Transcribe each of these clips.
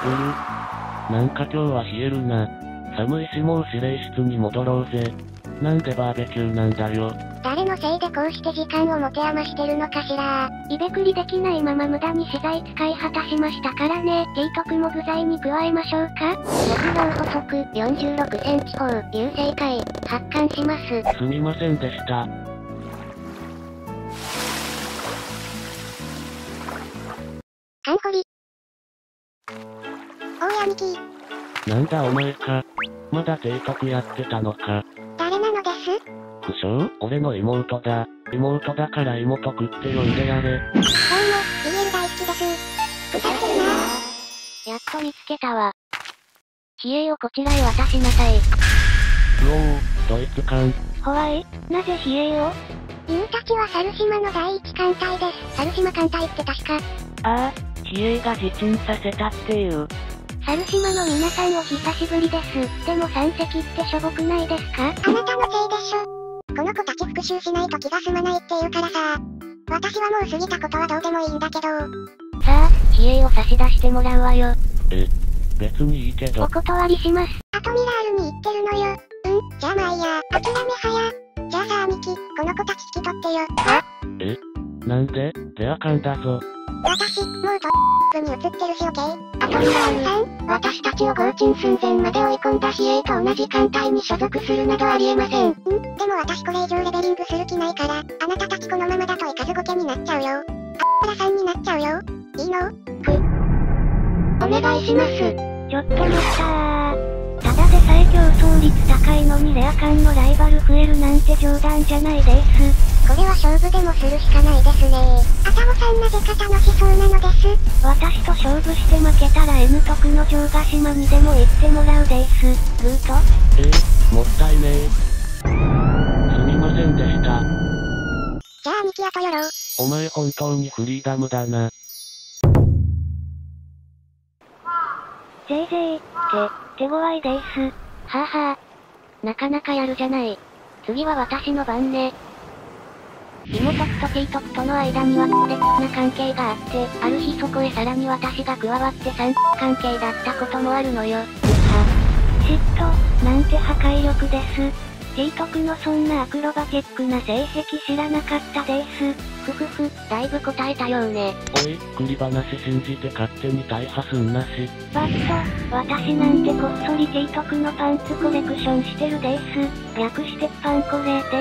なんか今日は冷えるな。寒いしもう指令室に戻ろうぜ。なんでバーベキューなんだよ。 誰のせいでこうして時間を持て余してるのかしら。イベクリできないまま無駄に資材使い果たしましたからね。テイトクも具材に加えましょうか。木曜補足46センチ砲優勢回発艦します。 すみませんでした。 カンホリ。大闇キー。 なんだお前か。まだ提督やってたのか。 誰なのです？ 不詳？俺の妹だ。妹だから妹くって呼んでやれ。 どうも、BL 大好きです。腐ってるなぁ。やっと見つけたわ。比叡をこちらへ渡しなさい。 ドイツ艦。 ホワイ？なぜ比叡を？ユウたちは猿島の第一艦隊です。猿島艦隊って確か。 ああ、比叡が自沈させたっていう。 猿島の皆さんお久しぶりです。でも3隻ってしょぼくないですか？あなたのせいでしょ。この子たち復讐しないと気が済まないって言うからさ。私はもう過ぎたことはどうでもいいんだけど。さあ、比叡を差し出してもらうわよ。 別にいいけど。 お断りします。アトミラールに行ってるのよ。じゃあまあいいや。諦め早。じゃあさあミキ、この子たち引き取ってよ。 なんで？レア艦だぞ。 私、もうに映ってるしオッケー。アトミラールさん、私たちを強沈寸前まで追い込んだ比叡と同じ艦隊に所属するなどありえません。でも私これ以上レベリングする気ないから、あなたたちこのままだとイカズゴケになっちゃうよ。ラさんになっちゃうよ。いいの？お願いします。ちょっと待ったー。ただでさえ競争率高いのにレア艦のライバル増えるなんて冗談じゃないです。これは勝負でもするしかないですね。あたごさんなぜか楽しそうなのです。私と勝負して負けたら N 徳の城ヶ島にでも行ってもらうです。グーと？ もったいねえ。すみませんでした。 じゃあミキアとよろう。 お前本当にフリーダムだな。 ぜいぜい、手強いです。はぁはぁ。なかなかやるじゃない。次は私の番ね。妹とテイトクとの間には烈な関係があって、ある日そこへさらに私が加わって3関係だったこともあるのよ。嫉妬、なんて破壊力です。テイトクのそんなアクロバティックな性癖知らなかったです。ふふふ、だいぶ答えたようね。 おい、繰り話信じて勝手に大破すんなし。 バット、私なんてこっそりテイトクのパンツコレクションしてるです。略してパンコレです。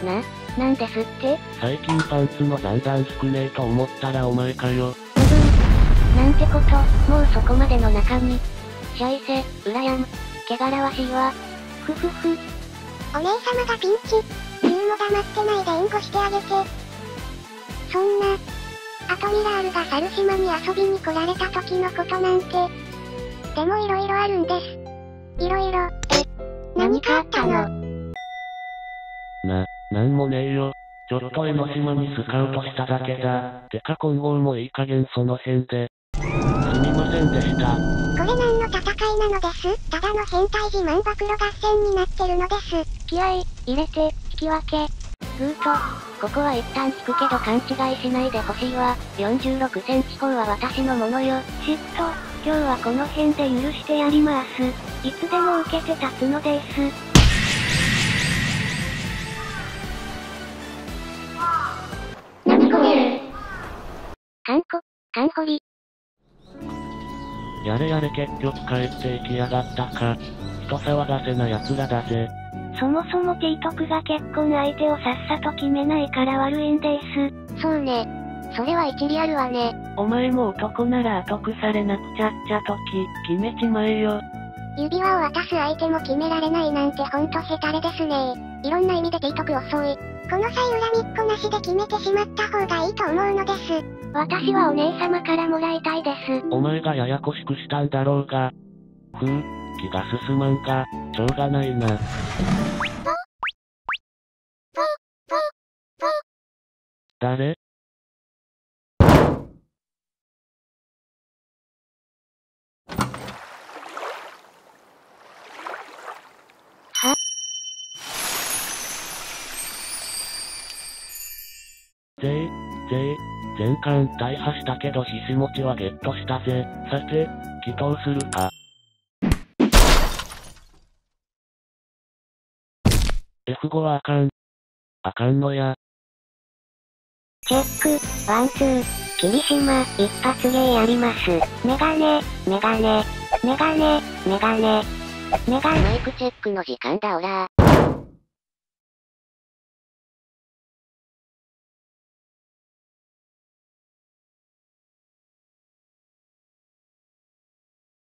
なんですって？ 最近パンツの残々少ねえと思ったらお前かよ。 なんてこと、もうそこまでの中身。シャイセ、羨む、汚らわしいわ。ふふふ。お姉様がピンチ。ユウも黙ってないで援護してあげて。そんな、アトミラールが猿島に遊びに来られた時のことなんて。でも色々あるんです。色々、何かあったの？ なんもねえよ。ちょっと江ノ島にスカウトしただけだ。てか今後もいい加減その辺で。すみませんでした。 これ何の戦いなのです？ただの変態自慢暴露合戦になってるのです。気合い、入れて、引き分け。グーと、ここは一旦引くけど勘違いしないでほしいわ。46センチ砲は私のものよ。嫉妬、今日はこの辺で許してやります。いつでも受けて立つのです。何これ？カンホリ。 やれやれ結局帰って行きやがったか。人騒がせな奴らだぜ。 そもそもテイトクが結婚相手をさっさと決めないから悪いんです。そうね。それは一理あるわね。 お前も男なら後腐れなくちゃっちゃと決めちまえよ。 指輪を渡す相手も決められないなんてほんとヘタレですね。いろんな意味でテイトク遅い。この際恨みっこなしで決めてしまった方がいいと思うのです。私はお姉様からもらいたいです。 お前がややこしくしたんだろうが。気が進まんが、しょうがないな。誰？ 全巻大破したけどひしもちはゲットしたぜ。さて、祈祷するか。F5 はあかん。あかんのや。 チェック、ワンツー、霧島、一発芸やります。メガネ、メガネ、メガネ、メガネ、メガネ。マイクチェックの時間だオラー。